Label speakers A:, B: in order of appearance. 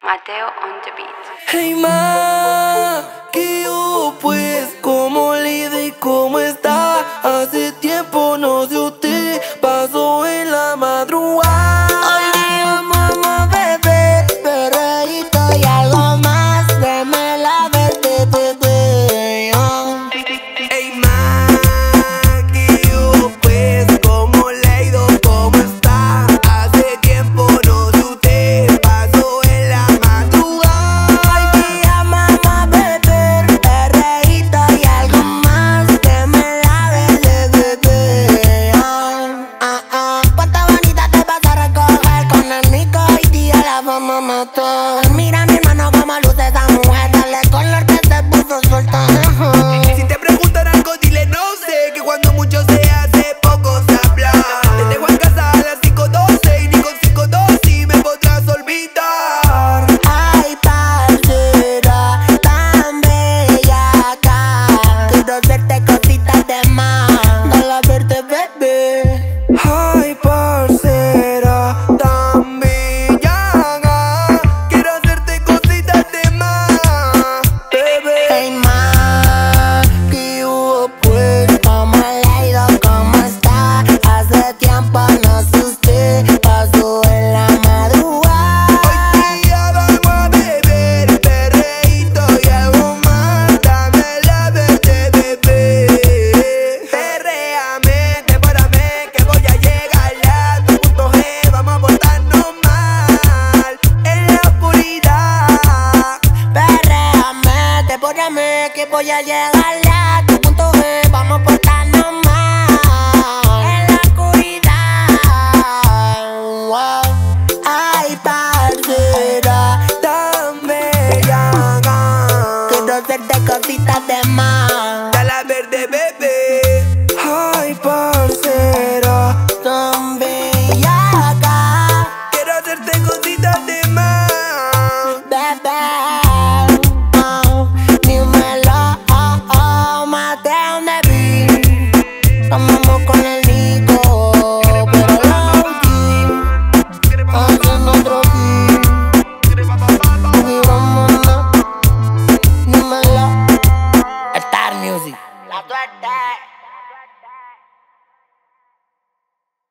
A: Mateo on the beat.
B: Hey ma, ¿qué hubo pues? ¿Cómo le de cómo está? Hace tiempo no sé usted, pasó en la madrugada.
C: Hoy día vamos a beber, perreíto y algo más. Démela verte, bebé.
B: Hey ma, ¿qué hubo pues? ¿Cómo le ha ido? ¿Cómo está? Hace tiempo no sé usted, pasó en la madrugada.
C: Hoy día vamos a beber, perreíto y algo más. Démela verte, bebé. Cuánta bonita te vas a recoger con el Nico. Hoy día la vamos a matar. Mira mi hermano como luce esa mujer. Dale color que se puso suelta.
B: Si te preguntan algo, dile no sé, que cuando mucho se hace, poco se habla. Te dejo en casa a las 5:12 y ni con 5:12 me podrás olvidar.
C: Ay, parcera, tan bella acá. Quiero hacerte cositas de más. Dale verte, bebé.
B: Ay, parcera, tan bella, quiero hacerte cositas de más, bebé.
C: Hey, ma, ¿qué hubo pues? ¿Cómo le ha ido? ¿Cómo está? Hace tiempo no sé usted, pasó en la madrugada.
B: Hoy día vamos a beber, perreíto y algo más. Dame la verte, bebé. Perréame, devórame, que voy a llegar a tu punto G. Vamos a portarnos mal en la oscuridad.
C: Perréame, devórame, que voy a llegarle a tu punto G. Vamos a portarnos mal en la oscuridad. Wow. Ay, parcera,
B: Tan bella,
C: quiero hacerte cositas de más.